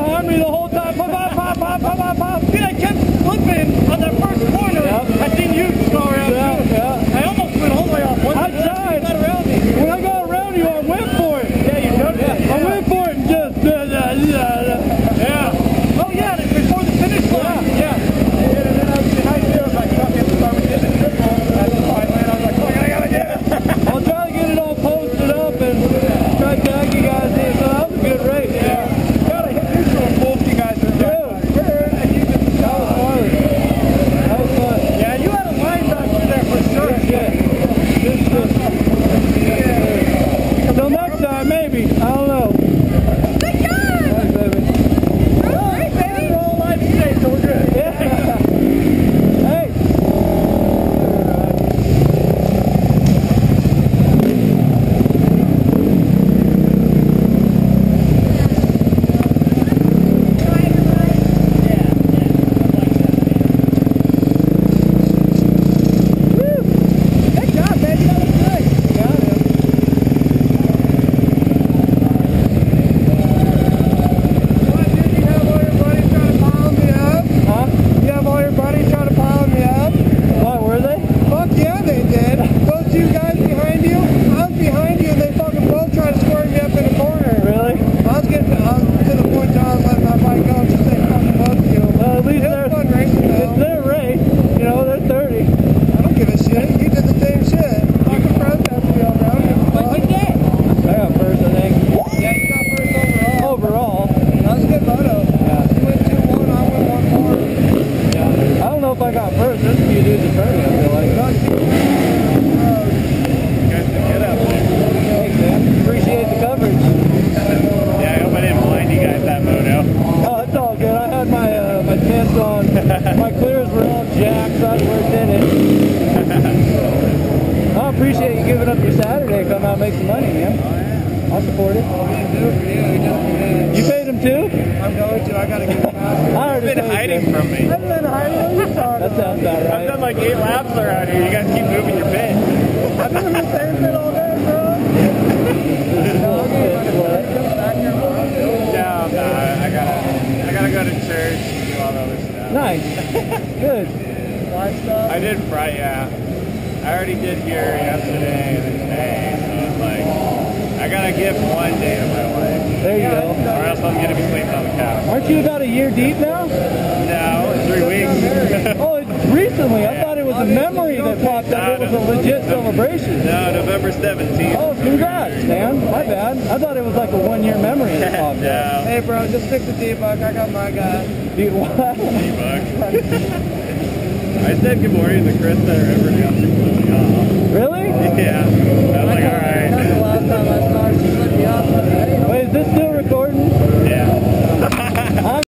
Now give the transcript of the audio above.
behind me the whole time. Pop, pop, pop, pop, pop, pop, pop. Dude, I kept flipping on that first corner. Yep. I seen you go around too. Yeah. I almost went all the way off. I tried. Got around me. When I got around you, I went for it. Yeah, you done it. I went for it and just yeah. Oh yeah, before the finish line. Yeah. And then I was behind you. I was like, fuck it. So I was getting the triple. And I was like, fuck, I gotta get it. I'll try to get it all posted up and try to tag you guys in. So that was a good race. Yeah. Gotta hit neutral and both you guys are that was fun. That was fun. Yeah, you had a line back there for sure. Yeah. So next time, maybe. I don't know. Good job! Thanks, baby. All right, baby. We're all alive today, so we're good. Yeah. Hey. Appreciate you giving up your Saturday to come out and make some money, man. I'll support it. You paid him too? I'm going to. I gotta get him out. You've been hiding from me. I've been hiding. That sounds about right. I've done like 8 laps around here. You guys keep moving your pit. I've been in the same pit all day, bro. No, I gotta go to church and do all the other stuff. Nice. Good. I did Friday, yeah. I already did here yesterday and today, so it's like, I gotta give one day to my life. There you go. Or else I'm gonna be sleeping on the couch. Aren't you about a year deep now? No, 3 weeks. Oh, recently? I thought it was a memory that popped up. It was a legit celebration. No, November 17th. Oh, congrats, man. My bad. I thought it was like a 1-year memory that popped up. Hey, bro, just stick to D-Buck. I got my guy. D-Buck? I said good morning to Krista or everybody else. Really? Yeah. I was like, alright. That's the last time I saw her. She let me off.